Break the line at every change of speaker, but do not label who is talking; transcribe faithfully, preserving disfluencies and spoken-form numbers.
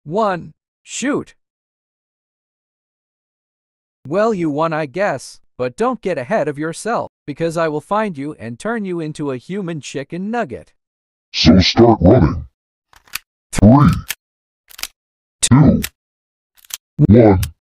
one. Shoot! Well, you won, I guess, but don't get ahead of yourself, because I will find you and turn you into a human chicken nugget.
So start running. Three, two, one.